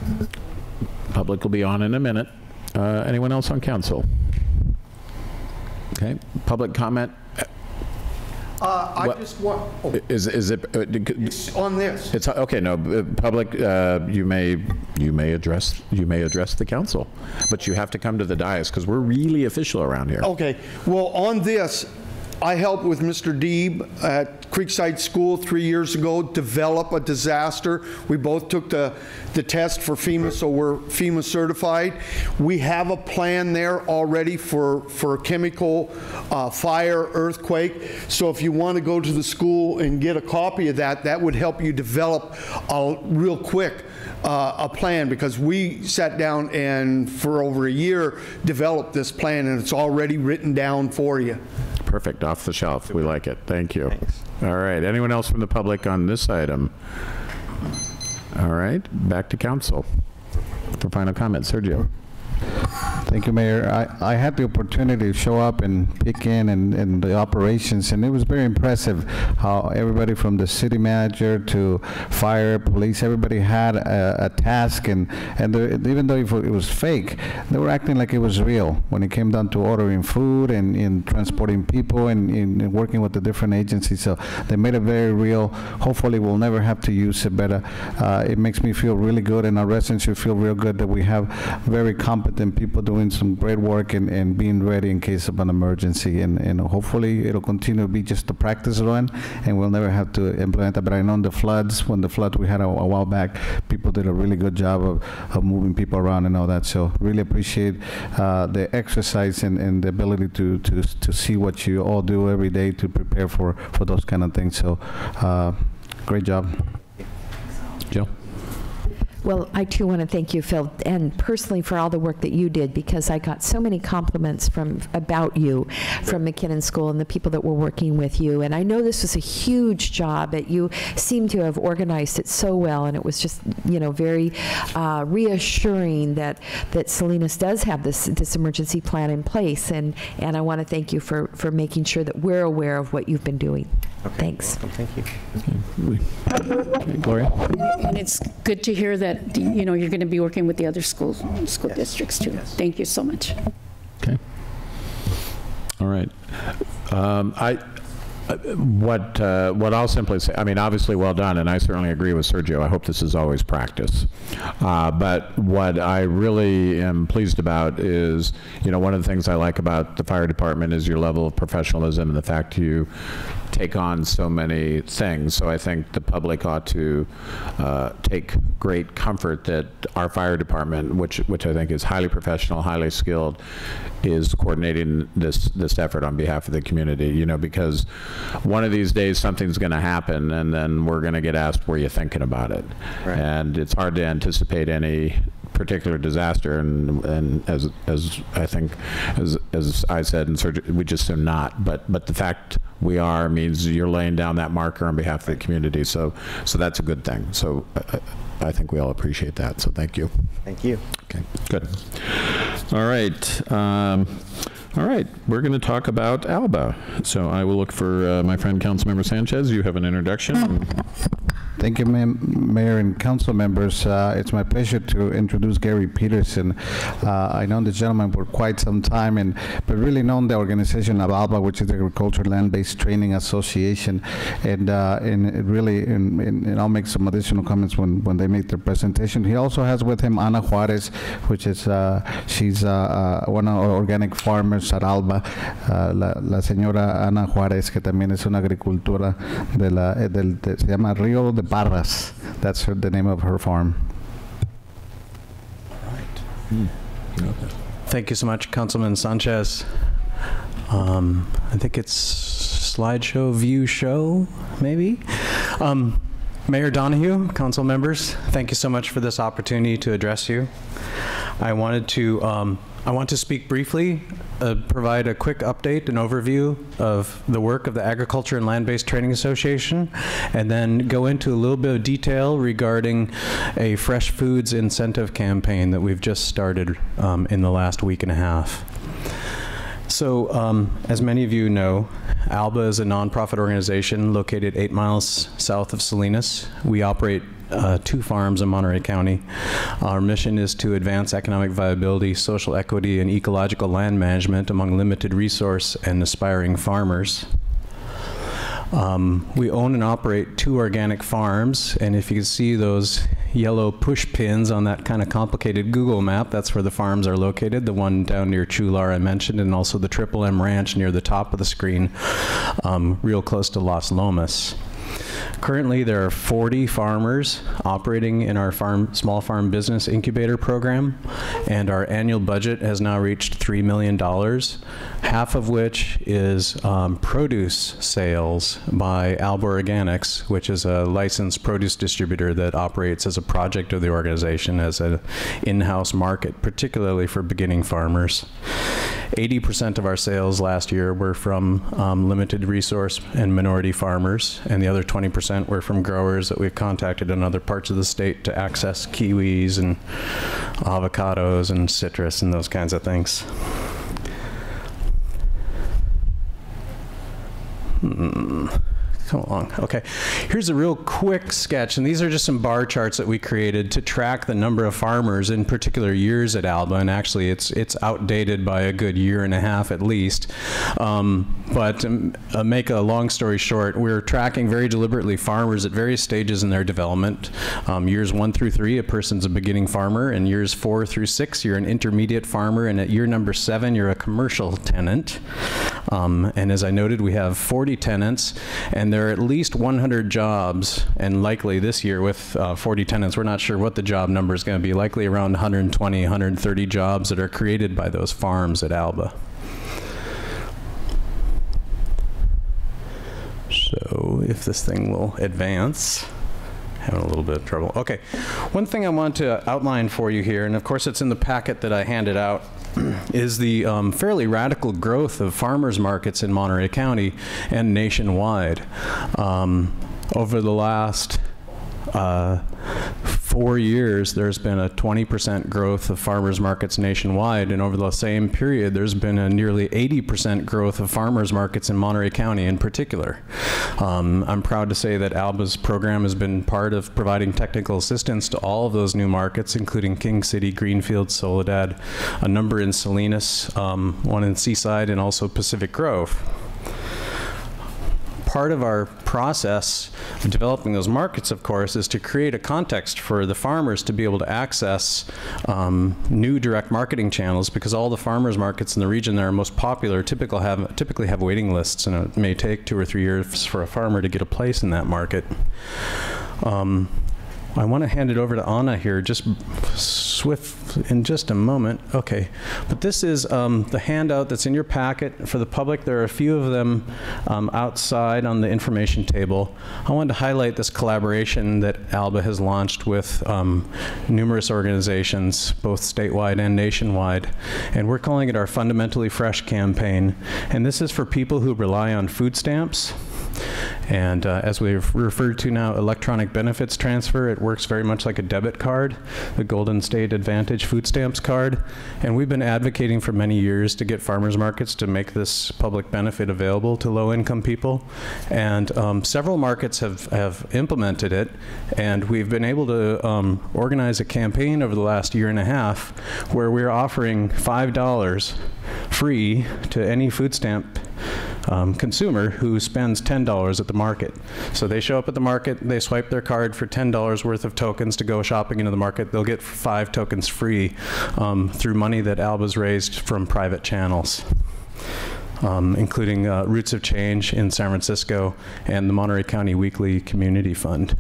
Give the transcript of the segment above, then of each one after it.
Public will be on in a minute. Anyone else on council? Okay, public comment. I just want. Oh, is it? it's on this. It's okay. No, public. You may address the council, but you have to come to the dais because we're really official around here. Okay. Well, on this, I helped with Mr. Deeb at Creekside School 3 years ago develop a disaster. We both took the test for FEMA, so we're FEMA certified. We have a plan there already for chemical, fire, earthquake. So if you want to go to the school and get a copy of that, that would help you develop real quick a plan, because we sat down and for over a year developed this plan, and it's already written down for you. Perfect, off the shelf. We like it. Thank you. Thanks. All right. Anyone else from the public on this item? All right. Back to council for final comment. Sergio. Thank you, Mayor. I had the opportunity to show up and peek in the operations, and it was very impressive how everybody from the city manager to fire, police, everybody had a task, and even though it was fake, they were acting like it was real when it came down to ordering food and in transporting people and in working with the different agencies. So they made it very real. Hopefully we'll never have to use it, but it makes me feel really good, and our residents should feel real good that we have very competent people doing some great work and being ready in case of an emergency, and hopefully it'll continue to be just a practice run and we'll never have to implement that. But I know in the floods, when the flood we had a while back, people did a really good job of moving people around and all that. So really appreciate the exercise and the ability to see what you all do every day to prepare for those kind of things. So great job. Jill. Well, I too want to thank you, Phil, and personally for all the work that you did, because I got so many compliments about you from McKinnon School and the people that were working with you. And I know this was a huge job, but you seem to have organized it so well, and it was just, you know, very reassuring that Salinas does have this emergency plan in place. And I want to thank you for making sure that we're aware of what you've been doing. Okay, thanks. welcome. Thank you. Okay, Gloria. And it's good to hear that, you know, you're going to be working with the other school districts too. Yes. Thank you so much. Okay. All right. What I'll simply say, I mean, obviously well done, and I certainly agree with Sergio. I hope this is always practice. But what I really am pleased about is, you know, one of the things I like about the fire department is your level of professionalism and the fact you take on so many things. So I think the public ought to take great comfort that our fire department, which I think is highly professional, highly skilled, is coordinating this effort on behalf of the community, you know, because one of these days something's going to happen, and then we're going to get asked, were you thinking about it? Right. And it's hard to anticipate any particular disaster, and as I think, as I said, and we just are not. But the fact we are means you're laying down that marker on behalf of the community. So that's a good thing. So I think we all appreciate that. So thank you. Thank you. Okay, good. All right. All right, we're going to talk about ALBA. So I will look for my friend Councilmember Sanchez. You have an introduction. Thank you, Mayor and council members. It's my pleasure to introduce Gary Peterson. I know this gentleman for quite some time, but really known the organization of ALBA, which is the Agricultural Land-Based Training Association, and I'll make some additional comments when they make their presentation. He also has with him Ana Juarez, which is she's one of our organic farmers at ALBA, la señora Ana Juarez, que también es una agricultora se llama Río de Parras. That's the name of her farm. All right. Okay. Thank you so much, Councilman Sanchez. I think it's slideshow view show, maybe. Mayor Donahue, council members, thank you so much for this opportunity to address you. I want to speak briefly, provide a quick update and overview of the work of the Agriculture and Land-Based Training Association, and then go into a little bit of detail regarding a fresh foods incentive campaign that we've just started in the last week and a half. So, as many of you know, ALBA is a nonprofit organization located 8 miles south of Salinas. We operate 2 farms in Monterey County. Our mission is to advance economic viability, social equity, and ecological land management among limited resource and aspiring farmers. We own and operate 2 organic farms, and if you can see those yellow push pins on that kind of complicated Google map, that's where the farms are located. The one down near Chular I mentioned, and also the Triple M Ranch near the top of the screen, real close to Las Lomas. Currently, there are 40 farmers operating in our small farm business incubator program, and our annual budget has now reached $3 million, half of which is produce sales by Alba Organics, which is a licensed produce distributor that operates as a project of the organization as an in-house market, particularly for beginning farmers. 80% of our sales last year were from limited resource and minority farmers, and the other 20% were from growers that we've contacted in other parts of the state to access kiwis and avocados and citrus and those kinds of things. Come along. Okay, here's a real quick sketch, and these are just some bar charts that we created to track the number of farmers in particular years at Alba, and actually it's outdated by a good year and a half at least. But to make a long story short, we're tracking very deliberately farmers at various stages in their development. Years 1 through 3, a person's a beginning farmer, and years 4 through 6, you're an intermediate farmer, and at year number 7, you're a commercial tenant. And as I noted, we have 40 tenants, and there are at least 100 jobs, and likely this year with 40 tenants, we're not sure what the job number is going to be, likely around 120, 130 jobs that are created by those farms at Alba. So if this thing will advance. Having a little bit of trouble. Okay, one thing I want to outline for you here, and of course it's in the packet that I handed out, is the fairly radical growth of farmers markets in Monterey County and nationwide. Over the last 4 years, there's been a 20% growth of farmers markets nationwide, and over the same period, there's been a nearly 80% growth of farmers markets in Monterey County in particular. I'm proud to say that Alba's program has been part of providing technical assistance to all of those new markets, including King City, Greenfield, Soledad, a number in Salinas, one in Seaside, and also Pacific Grove. Part of our process of developing those markets, of course, is to create a context for the farmers to be able to access new direct marketing channels, because all the farmers markets in the region that are most popular typically have waiting lists, and it may take 2 or 3 years for a farmer to get a place in that market. I want to hand it over to Anna here, just swift in just a moment. Okay, but this is the handout that's in your packet for the public. There are a few of them outside on the information table. I wanted to highlight this collaboration that Alba has launched with numerous organizations, both statewide and nationwide, and we're calling it our Fundamentally Fresh campaign. And this is for people who rely on food stamps. And as we've referred to now, electronic benefits transfer, it works very much like a debit card, the Golden State Advantage food stamps card. And we've been advocating for many years to get farmers markets to make this public benefit available to low-income people. And several markets have implemented it, and we've been able to organize a campaign over the last year and a half where we're offering $5 free to any food stamp consumer who spends $10 at the market. So they show up at the market, they swipe their card for $10 worth of tokens to go shopping into the market. They'll get 5 tokens free through money that Alba's raised from private channels, including Roots of Change in San Francisco and the Monterey County Weekly Community Fund.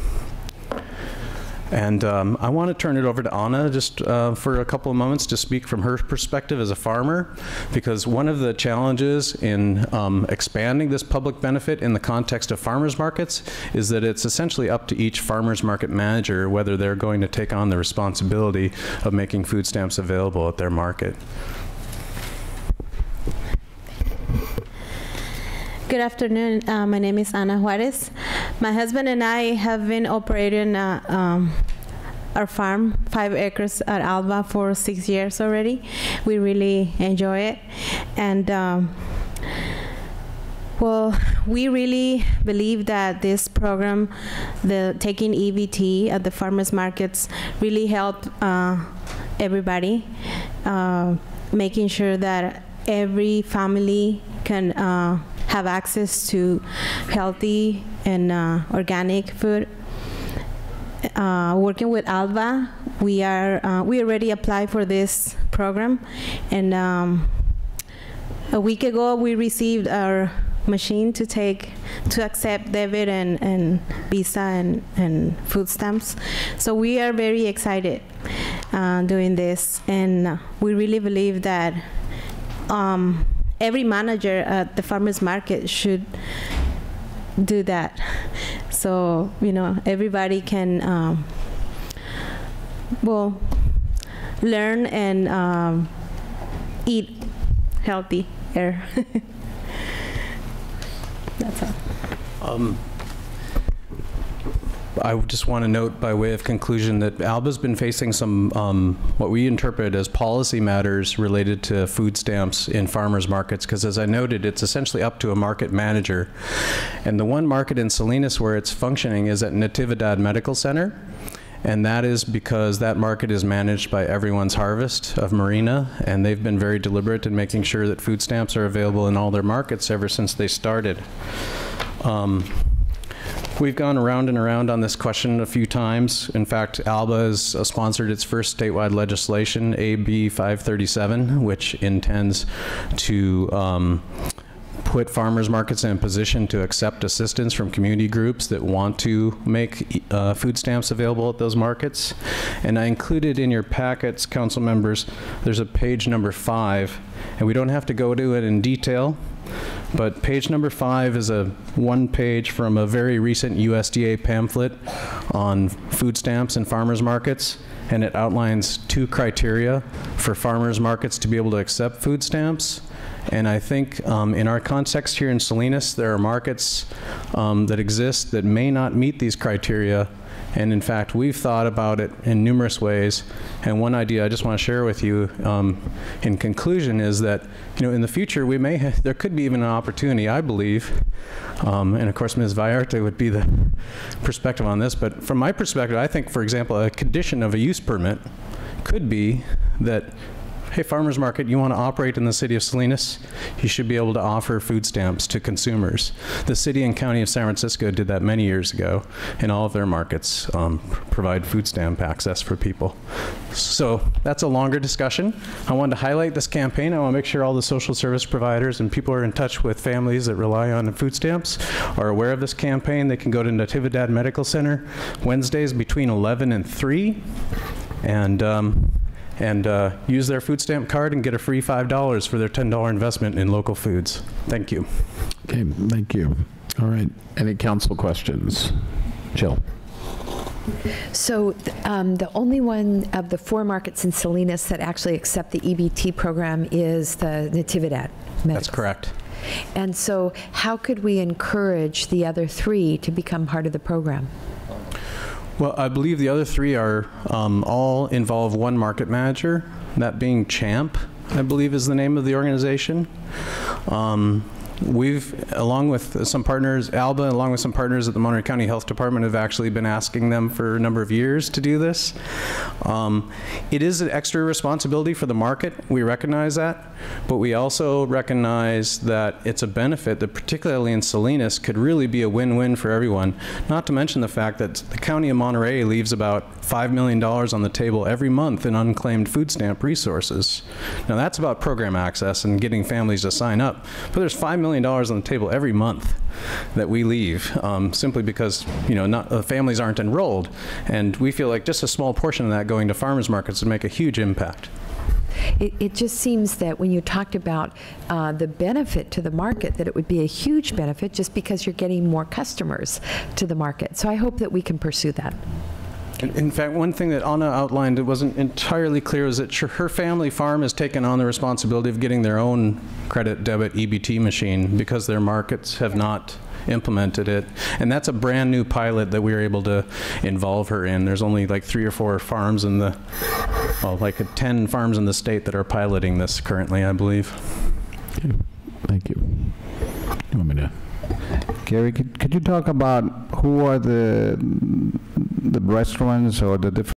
And I want to turn it over to Anna just for a couple of moments to speak from her perspective as a farmer, because one of the challenges in expanding this public benefit in the context of farmers markets is that it's essentially up to each farmers market manager whether they're going to take on the responsibility of making food stamps available at their market. Good afternoon. My name is Ana Juarez. My husband and I have been operating our farm, 5 acres at Alba, for 6 years already. We really enjoy it. And Well, we really believe that this program, the taking EBT at the farmers markets, really helped everybody, making sure that every family can have access to healthy and organic food. Working with ALBA, we already applied for this program, and a week ago we received our machine to accept debit and Visa and food stamps. So we are very excited doing this, and we really believe that every manager at the farmers market should do that. So, you know, everybody can, well, learn and eat healthy air. That's all. I just want to note by way of conclusion that ALBA's been facing some what we interpret as policy matters related to food stamps in farmers markets, because as I noted, it's essentially up to a market manager. And the one market in Salinas where it's functioning is at Natividad Medical Center. And that is because that market is managed by Everyone's Harvest of Marina, and they've been very deliberate in making sure that food stamps are available in all their markets ever since they started. We've gone around and around on this question a few times. In fact, ALBA has sponsored its first statewide legislation, AB 537, which intends to put farmers markets in a position to accept assistance from community groups that want to make food stamps available at those markets. And I included in your packets, council members, there's a page number 5, and we don't have to go to it in detail, but page number 5 is a one page from a very recent USDA pamphlet on food stamps and farmers markets, and it outlines 2 criteria for farmers markets to be able to accept food stamps. And I think in our context here in Salinas, there are markets that exist that may not meet these criteria. And in fact, we've thought about it in numerous ways. And one idea I just want to share with you in conclusion is that, you know, in the future, we may there could be even an opportunity, I believe, and of course, Ms. Vallarta would be the perspective on this. But from my perspective, I think, for example, a condition of a use permit could be that, hey, farmers market, you want to operate in the city of Salinas, you should be able to offer food stamps to consumers. The city and county of San Francisco did that many years ago, and all of their markets provide food stamp access for people. So that's a longer discussion. I wanted to highlight this campaign. I want to make sure all the social service providers and people who are in touch with families that rely on food stamps are aware of this campaign. They can go to Natividad Medical Center Wednesdays between 11 and 3, and use their food stamp card and get a free $5 for their $10 investment in local foods. Thank you. Okay, thank you. All right, any council questions? Jill. So the only one of the 4 markets in Salinas that actually accept the EBT program is the Natividad Medical. That's correct. And so how could we encourage the other 3 to become part of the program? Well, I believe the other 3 are all involve one market manager, that being CHAMP, I believe is the name of the organization. We've, along with some partners, ALBA, along with some partners at the Monterey County Health Department, have actually been asking them for a number of years to do this. It is an extra responsibility for the market. We recognize that, but we also recognize that it's a benefit that, particularly in Salinas, could really be a win-win for everyone. Not to mention the fact that the County of Monterey leaves about $5 million on the table every month in unclaimed food stamp resources. Now, that's about program access and getting families to sign up, but there's $5 million on the table every month that we leave simply because, you know, families aren't enrolled, and we feel like just a small portion of that going to farmers markets would make a huge impact. It just seems that when you talked about the benefit to the market, that it would be a huge benefit just because you're getting more customers to the market. So I hope that we can pursue that. In fact, one thing that Anna outlined that wasn't entirely clear is that her family farm has taken on the responsibility of getting their own credit debit EBT machine because their markets have not implemented it. And that's a brand new pilot that we were able to involve her in. There's only like 3 or 4 farms in the, well, like 10 farms in the state that are piloting this currently, I believe. Okay. Thank you. You want me to? Gary, could you talk about who are the restaurants or the different